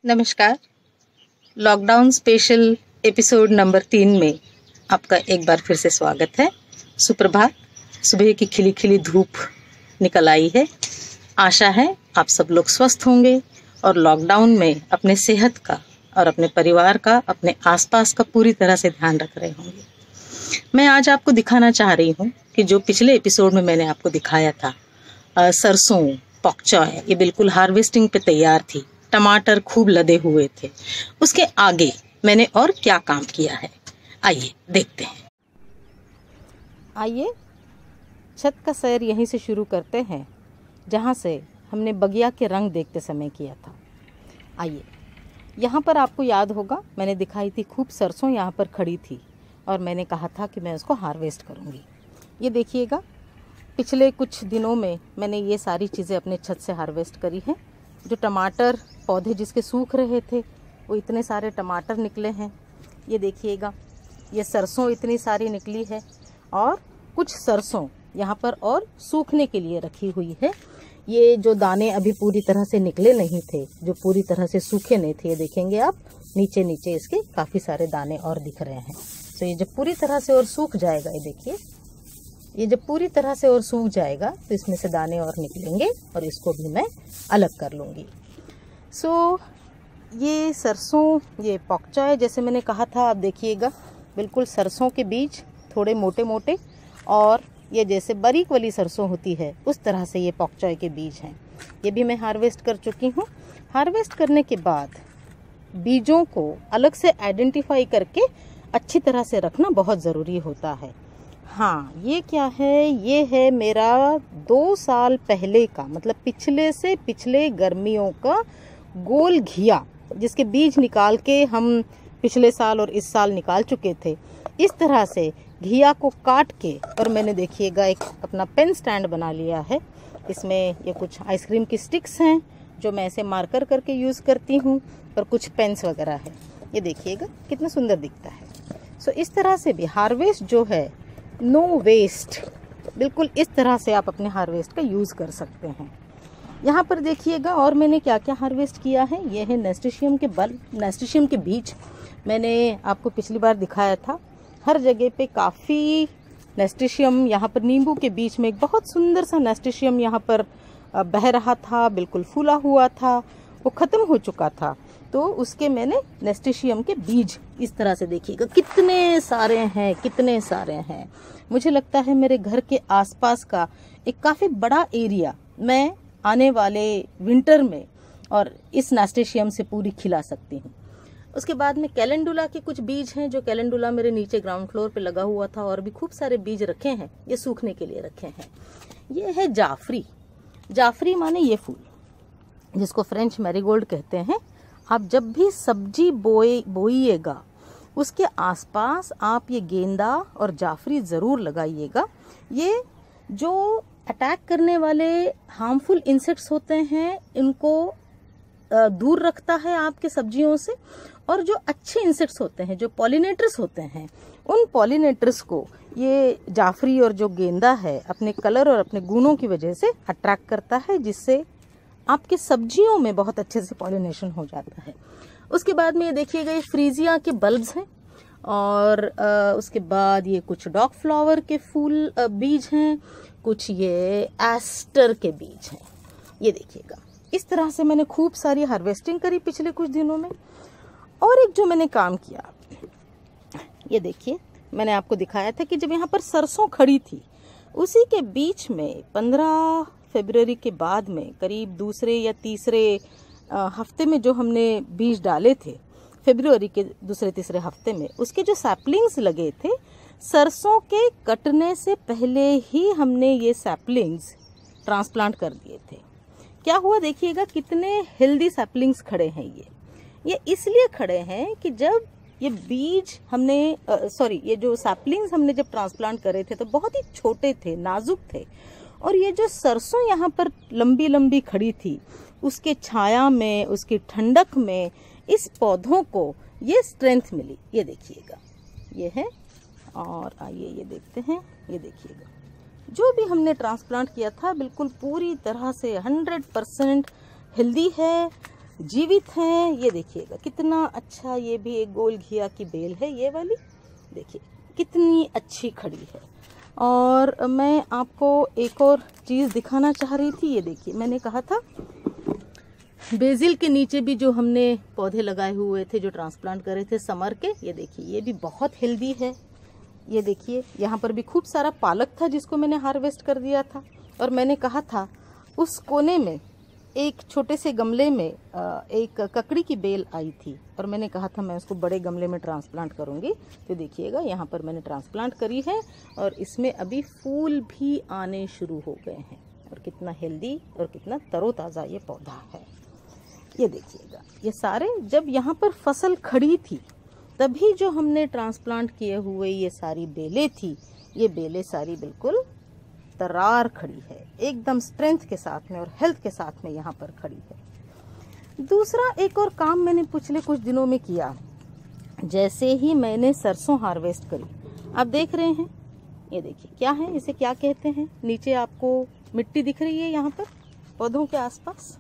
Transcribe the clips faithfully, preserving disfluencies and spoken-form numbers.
नमस्कार। Lockdown special episode number तीन में आपका एक बार फिर से स्वागत है। सुप्रभात। सुबह की खिली खिली धूप निकल आई है। आशा है आप सब लोग स्वस्थ होंगे और लॉकडाउन में अपने सेहत का और अपने परिवार का, अपने आसपास का पूरी तरह से ध्यान रख रहे होंगे। मैं आज आपको दिखाना चाह रही हूँ कि जो पिछले एपिसोड में मैंने आपको दिखाया था, आ, सरसों पॉक चॉय, ये बिल्कुल हार्वेस्टिंग पे तैयार थी। टमाटर खूब लदे हुए थे। उसके आगे मैंने और क्या काम किया है, आइए देखते हैं। आइए छत का सैर यहीं से शुरू करते हैं, जहाँ से हमने बगिया के रंग देखते समय किया था। आइए, यहाँ पर आपको याद होगा मैंने दिखाई थी खूब सरसों यहाँ पर खड़ी थी और मैंने कहा था कि मैं उसको हार्वेस्ट करूँगी। ये देखिएगा, पिछले कुछ दिनों में मैंने ये सारी चीज़ें अपने छत से हार्वेस्ट करी हैं। जो टमाटर पौधे जिसके सूख रहे थे, वो इतने सारे टमाटर निकले हैं। ये देखिएगा, ये सरसों इतनी सारी निकली है और कुछ सरसों यहाँ पर और सूखने के लिए रखी हुई है। ये जो दाने अभी पूरी तरह से निकले नहीं थे, जो पूरी तरह से सूखे नहीं थे, ये देखेंगे आप नीचे नीचे इसके काफ़ी सारे दाने और दिख रहे हैं। तो ये जब पूरी तरह से और सूख जाएगा, ये देखिए, ये जब पूरी तरह से और सूख जाएगा तो इसमें से दाने और निकलेंगे और इसको भी मैं अलग कर लूँगी। सो so, ये सरसों, ये पॉक चॉय जैसे मैंने कहा था, आप देखिएगा बिल्कुल सरसों के बीज थोड़े मोटे मोटे और ये जैसे बारीक वाली सरसों होती है उस तरह से ये पॉक चॉय के बीज हैं। ये भी मैं हार्वेस्ट कर चुकी हूँ। हार्वेस्ट करने के बाद बीजों को अलग से आइडेंटिफाई करके अच्छी तरह से रखना बहुत ज़रूरी होता है। हाँ, ये क्या है? ये है मेरा दो साल पहले का, मतलब पिछले से पिछले गर्मियों का गोल घिया, जिसके बीज निकाल के हम पिछले साल और इस साल निकाल चुके थे। इस तरह से घिया को काट के और मैंने देखिएगा एक अपना पेन स्टैंड बना लिया है। इसमें ये कुछ आइसक्रीम की स्टिक्स हैं जो मैं ऐसे मार्कर करके यूज़ करती हूँ और कुछ पेन्स वगैरह है। ये देखिएगा कितना सुंदर दिखता है। सो इस तरह से भी हार्वेस्ट जो है, नो वेस्ट, बिल्कुल इस तरह से आप अपने हार्वेस्ट का यूज़ कर सकते हैं। यहाँ पर देखिएगा और मैंने क्या क्या हार्वेस्ट किया है। ये है नेस्टेशियम के बल्ब, नेस्टेशियम के बीज। मैंने आपको पिछली बार दिखाया था, हर जगह पे काफ़ी नेस्टेशियम, यहाँ पर नींबू के बीच में एक बहुत सुंदर सा नेस्टेशियम यहाँ पर बह रहा था, बिल्कुल फूला हुआ था, वो ख़त्म हो चुका था। तो उसके मैंने नेस्टेशियम के बीज इस तरह से देखिएगा कितने सारे हैं, कितने सारे हैं। मुझे लगता है मेरे घर के आसपास का एक काफ़ी बड़ा एरिया मैं आने वाले विंटर में और इस नेस्टेशियम से पूरी खिला सकती हूँ। उसके बाद में कैलेंडुला के कुछ बीज हैं, जो कैलेंडुला मेरे नीचे ग्राउंड फ्लोर पे लगा हुआ था और भी खूब सारे बीज रखे हैं, ये सूखने के लिए रखे हैं। ये है जाफरी। जाफरी माने ये फूल जिसको फ्रेंच मैरीगोल्ड कहते हैं। आप जब भी सब्जी बोए बोइएगा उसके आसपास आप ये गेंदा और जाफरी ज़रूर लगाइएगा। ये जो अटैक करने वाले हार्मफुल इंसेक्ट्स होते हैं इनको दूर रखता है आपके सब्जियों से, और जो अच्छे इंसेक्ट्स होते हैं, जो पॉलिनेटर्स होते हैं, उन पॉलिनेटर्स को ये जाफरी और जो गेंदा है अपने कलर और अपने गुणों की वजह से अट्रैक्ट करता है, जिससे आपके सब्जियों में बहुत अच्छे से पॉलिनेशन हो जाता है। उसके बाद में ये देखिएगा, ये फ्रीजिया के बल्ब्स हैं और आ, उसके बाद ये कुछ डॉग फ्लावर के फूल आ, बीज हैं, कुछ ये एस्टर के बीज हैं। ये देखिएगा, इस तरह से मैंने खूब सारी हार्वेस्टिंग करी पिछले कुछ दिनों में। और एक जो मैंने काम किया, ये देखिए, मैंने आपको दिखाया था कि जब यहाँ पर सरसों खड़ी थी उसी के बीच में पंद्रह फरवरी के बाद में करीब दूसरे या तीसरे हफ्ते में जो हमने बीज डाले थे, फरवरी के दूसरे तीसरे हफ्ते में, उसके जो सैपलिंग्स लगे थे, सरसों के कटने से पहले ही हमने ये सैपलिंग्स ट्रांसप्लांट कर दिए थे। क्या हुआ देखिएगा, कितने हेल्दी सैपलिंग्स खड़े हैं। ये ये इसलिए खड़े हैं कि जब ये बीज हमने सॉरी ये जो सैपलिंग्स हमने जब ट्रांसप्लांट करे थे तो बहुत ही छोटे थे, नाजुक थे, और ये जो सरसों यहाँ पर लंबी लंबी खड़ी थी, उसके छाया में, उसकी ठंडक में इस पौधों को ये स्ट्रेंथ मिली। ये देखिएगा, ये है। और आइए ये देखते हैं, ये देखिएगा, जो भी हमने ट्रांसप्लांट किया था बिल्कुल पूरी तरह से हंड्रेड परसेंट हेल्दी है, जीवित हैं। ये देखिएगा कितना अच्छा, ये भी एक गोल घिया की बेल है ये वाली, देखिए कितनी अच्छी खड़ी है। और मैं आपको एक और चीज़ दिखाना चाह रही थी। ये देखिए, मैंने कहा था बेसिल के नीचे भी जो हमने पौधे लगाए हुए थे, जो ट्रांसप्लांट करे थे समर के, ये देखिए ये भी बहुत हेल्दी है। ये देखिए यहाँ पर भी खूब सारा पालक था जिसको मैंने हार्वेस्ट कर दिया था। और मैंने कहा था उस कोने में एक छोटे से गमले में एक ककड़ी की बेल आई थी और मैंने कहा था मैं उसको बड़े गमले में ट्रांसप्लांट करूँगी। तो देखिएगा यहाँ पर मैंने ट्रांसप्लांट करी है और इसमें अभी फूल भी आने शुरू हो गए हैं। और कितना हेल्दी और कितना तरोताज़ा ये पौधा है। ये देखिएगा, ये सारे जब यहाँ पर फसल खड़ी थी तभी जो हमने ट्रांसप्लांट किए हुए ये सारी बेलें थी, ये बेलें सारी बिल्कुल तरार खड़ी है, एकदम स्ट्रेंथ के साथ में और हेल्थ के साथ में यहाँ पर खड़ी है। दूसरा एक और काम मैंने पिछले कुछ दिनों में किया। जैसे ही मैंने सरसों हार्वेस्ट करी, आप देख रहे हैं, ये देखिए क्या है, इसे क्या कहते हैं। नीचे आपको मिट्टी दिख रही है यहाँ पर पौधों के आसपास,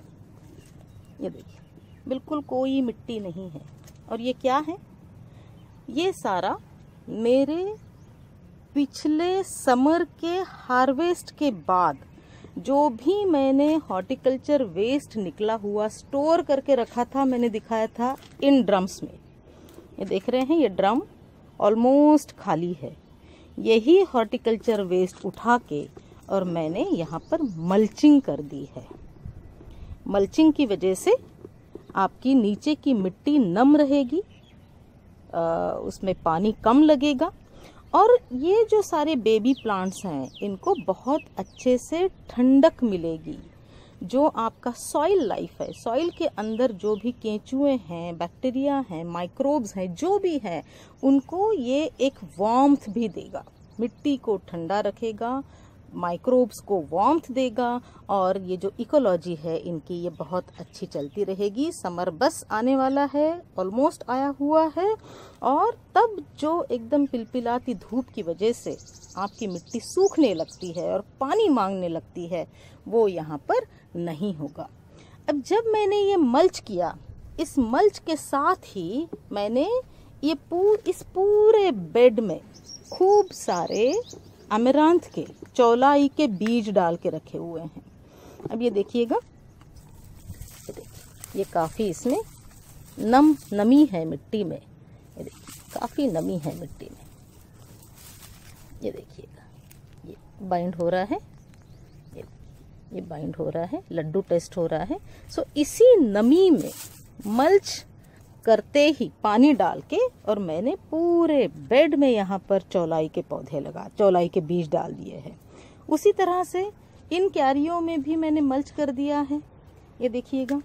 ये देखिए बिल्कुल कोई मिट्टी नहीं है। और ये क्या है, ये सारा मेरे पिछले समर के हार्वेस्ट के बाद जो भी मैंने हॉर्टिकल्चर वेस्ट निकला हुआ स्टोर करके रखा था, मैंने दिखाया था इन ड्रम्स में। ये देख रहे हैं, ये ड्रम ऑलमोस्ट खाली है। यही हॉर्टिकल्चर वेस्ट उठा के और मैंने यहाँ पर मल्चिंग कर दी है। मल्चिंग की वजह से आपकी नीचे की मिट्टी नम रहेगी, आ, उसमें पानी कम लगेगा और ये जो सारे बेबी प्लांट्स हैं इनको बहुत अच्छे से ठंडक मिलेगी। जो आपका सॉइल लाइफ है, सॉइल के अंदर जो भी केंचुए हैं, बैक्टीरिया हैं, माइक्रोब्स हैं, जो भी हैं, उनको ये एक वार्मथ भी देगा, मिट्टी को ठंडा रखेगा, माइक्रोब्स को वार्मथ देगा और ये जो इकोलॉजी है इनकी ये बहुत अच्छी चलती रहेगी। समर बस आने वाला है, ऑलमोस्ट आया हुआ है और तब जो एकदम पिलपिलाती धूप की वजह से आपकी मिट्टी सूखने लगती है और पानी मांगने लगती है, वो यहाँ पर नहीं होगा। अब जब मैंने ये मल्च किया, इस मल्च के साथ ही मैंने ये पूर इस पूरे बेड में खूब सारे अमेरांथ के, चौलाई के बीज डाल के रखे हुए हैं। अब ये देखिएगा, ये देखिए ये काफ़ी इसमें नम नमी है मिट्टी में, ये देखिए काफ़ी नमी है मिट्टी में। ये देखिएगा, ये बाइंड हो रहा है, ये ये बाइंड हो रहा है, लड्डू टेस्ट हो रहा है। सो इसी नमी में मल्च करते ही पानी डाल के और मैंने पूरे बेड में यहाँ पर चौलाई के पौधे लगा, चौलाई के बीज डाल दिए हैं। उसी तरह से इन क्यारियों में भी मैंने मल्च कर दिया है। ये देखिएगा,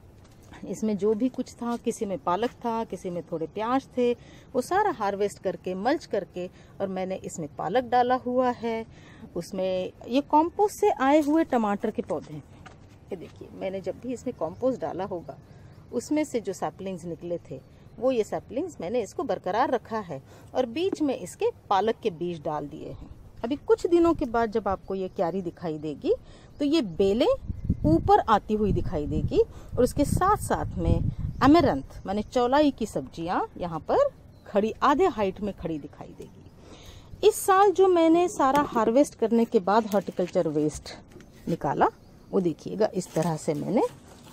इसमें जो भी कुछ था, किसी में पालक था, किसी में थोड़े प्याज थे, वो सारा हार्वेस्ट करके मल्च करके और मैंने इसमें पालक डाला हुआ है। उसमें ये कॉम्पोस्ट से आए हुए टमाटर के पौधे हैं। ये देखिए, मैंने जब भी इसमें कॉम्पोस्ट डाला होगा उसमें से जो सैपलिंग्स निकले थे, वो ये सैपलिंग्स मैंने इसको बरकरार रखा है और बीच में इसके पालक के बीज डाल दिए हैं। अभी कुछ दिनों के बाद जब आपको ये क्यारी दिखाई देगी तो ये बेलें ऊपर आती हुई दिखाई देगी और उसके साथ साथ में अमेरंथ माने चौलाई की सब्जियां यहाँ पर खड़ी, आधे हाइट में खड़ी दिखाई देगी। इस साल जो मैंने सारा हार्वेस्ट करने के बाद हॉर्टिकल्चर वेस्ट निकाला, वो देखिएगा इस तरह से मैंने,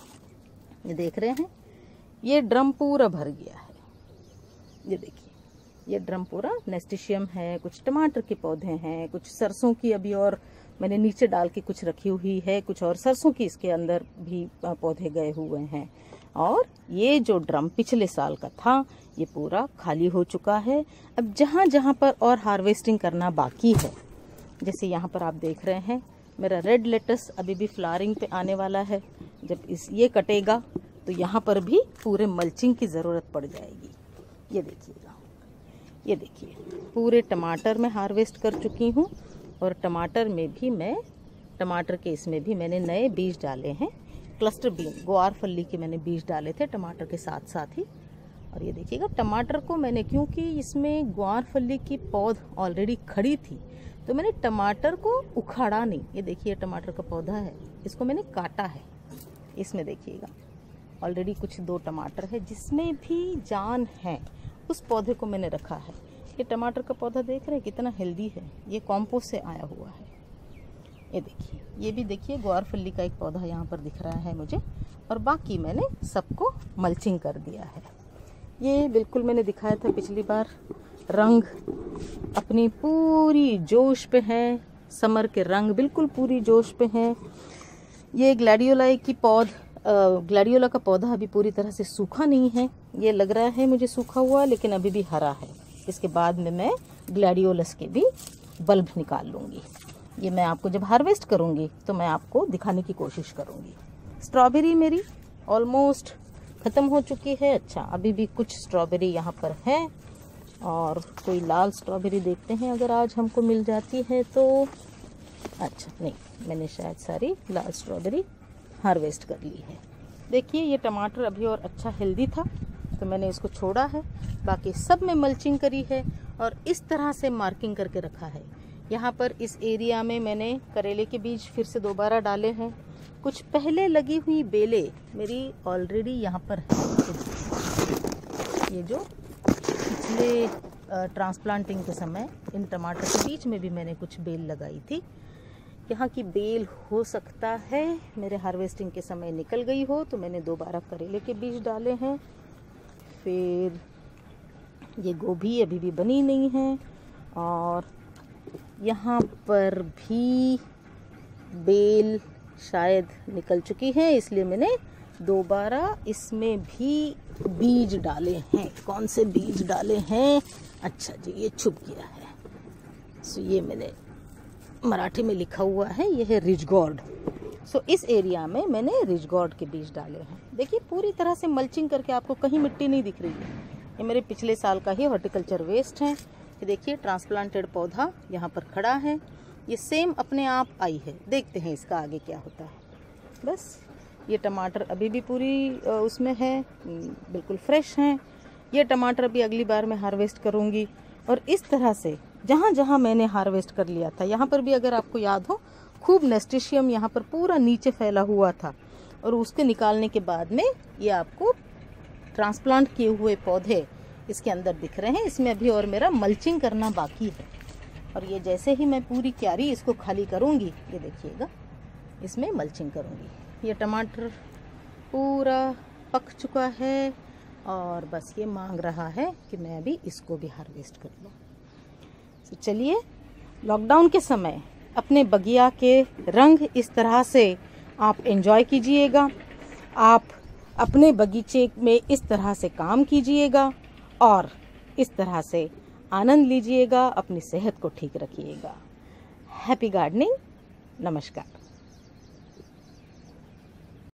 ये देख रहे हैं, ये ड्रम पूरा भर गया है। ये देखिए, ये ड्रम पूरा नेस्टिशियम है, कुछ टमाटर के पौधे हैं, कुछ सरसों की अभी और मैंने नीचे डाल के कुछ रखी हुई है, कुछ और सरसों की इसके अंदर भी पौधे गए हुए हैं। और ये जो ड्रम पिछले साल का था ये पूरा खाली हो चुका है। अब जहाँ जहाँ पर और हार्वेस्टिंग करना बाकी है, जैसे यहाँ पर आप देख रहे हैं मेरा रेड लेटस अभी भी फ्लावरिंग पे आने वाला है। जब इस ये कटेगा तो यहाँ पर भी पूरे मल्चिंग की ज़रूरत पड़ जाएगी। ये देखिएगा, ये देखिए पूरे टमाटर में हार्वेस्ट कर चुकी हूँ और टमाटर में भी मैं, टमाटर के इसमें भी मैंने नए बीज डाले हैं। क्लस्टर बीन, ग्वार फली के मैंने बीज डाले थे टमाटर के साथ साथ ही। और ये देखिएगा, टमाटर को मैंने, क्योंकि इसमें ग्वार फली की पौध ऑलरेडी खड़ी थी तो मैंने टमाटर को उखाड़ा नहीं। ये देखिए टमाटर का पौधा है, इसको मैंने काटा है। इसमें देखिएगा ऑलरेडी कुछ दो टमाटर है जिसमें भी जान है, उस पौधे को मैंने रखा है। ये टमाटर का पौधा देख रहे हैं कितना हेल्दी है, ये कॉम्पोस्ट से आया हुआ है। ये देखिए, ये भी देखिए ग्वारफली का एक पौधा यहाँ पर दिख रहा है मुझे, और बाकी मैंने सबको मल्चिंग कर दिया है। ये बिल्कुल मैंने दिखाया था पिछली बार, रंग अपनी पूरी जोश पे है, समर के रंग बिल्कुल पूरी जोश पे हैं। ये ग्लैडियोला की पौध ग्लैडियोला का पौधा अभी पूरी तरह से सूखा नहीं है, ये लग रहा है मुझे सूखा हुआ, लेकिन अभी भी हरा है। इसके बाद में मैं ग्लैडियोलस के भी बल्ब निकाल लूँगी। ये मैं आपको जब हार्वेस्ट करूँगी तो मैं आपको दिखाने की कोशिश करूँगी। स्ट्रॉबेरी मेरी ऑलमोस्ट ख़त्म हो चुकी है। अच्छा, अभी भी कुछ स्ट्रॉबेरी यहाँ पर है, और कोई लाल स्ट्रॉबेरी देखते हैं अगर आज हमको मिल जाती है तो। अच्छा नहीं, मैंने शायद सारी लाल स्ट्रॉबेरी हार्वेस्ट कर ली है। देखिए ये टमाटर अभी और अच्छा हेल्दी था तो मैंने इसको छोड़ा है, बाकी सब में मल्चिंग करी है और इस तरह से मार्किंग करके रखा है। यहाँ पर इस एरिया में मैंने करेले के बीज फिर से दोबारा डाले हैं। कुछ पहले लगी हुई बेलें मेरी ऑलरेडी यहाँ पर है। ये जो पिछले ट्रांसप्लांटिंग के समय इन टमाटर के बीच में भी मैंने कुछ बेल लगाई थी, यहाँ की बेल हो सकता है मेरे हार्वेस्टिंग के समय निकल गई हो, तो मैंने दोबारा करेले के बीज डाले हैं। फिर ये गोभी अभी भी बनी नहीं है, और यहाँ पर भी बेल शायद निकल चुकी है, इसलिए मैंने दोबारा इसमें भी बीज डाले हैं। कौन से बीज डाले हैं? अच्छा जी, ये छुप गया है। सो ये मैंने मराठी में लिखा हुआ है, ये है रिजगॉर्ड। सो इस एरिया में मैंने रिजगॉर्ड के बीज डाले हैं। देखिए पूरी तरह से मल्चिंग करके आपको कहीं मिट्टी नहीं दिख रही है। ये मेरे पिछले साल का ही हॉर्टिकल्चर वेस्ट है। ये देखिए ट्रांसप्लांटेड पौधा यहाँ पर खड़ा है, ये सेम अपने आप आई है। देखते हैं इसका आगे क्या होता है। बस ये टमाटर अभी भी पूरी उसमें है, बिल्कुल फ्रेश हैं। ये टमाटर अभी अगली बार मैं हार्वेस्ट करूँगी। और इस तरह से जहाँ जहाँ मैंने हार्वेस्ट कर लिया था, यहाँ पर भी अगर आपको याद हो खूब नेस्टिशियम यहाँ पर पूरा नीचे फैला हुआ था, और उसके निकालने के बाद में ये आपको ट्रांसप्लांट किए हुए पौधे इसके अंदर दिख रहे हैं। इसमें अभी और मेरा मल्चिंग करना बाकी है, और ये जैसे ही मैं पूरी क्यारी इसको खाली करूँगी, ये देखिएगा इसमें मल्चिंग करूँगी। ये टमाटर पूरा पक चुका है और बस ये मांग रहा है कि मैं अभी इसको भी हार्वेस्ट कर लूँ। तो चलिए, लॉकडाउन के समय अपने बगिया के रंग इस तरह से आप एंजॉय कीजिएगा। आप अपने बगीचे में इस तरह से काम कीजिएगा और इस तरह से आनंद लीजिएगा, अपनी सेहत को ठीक रखिएगा। Happy gardening. नमस्कार।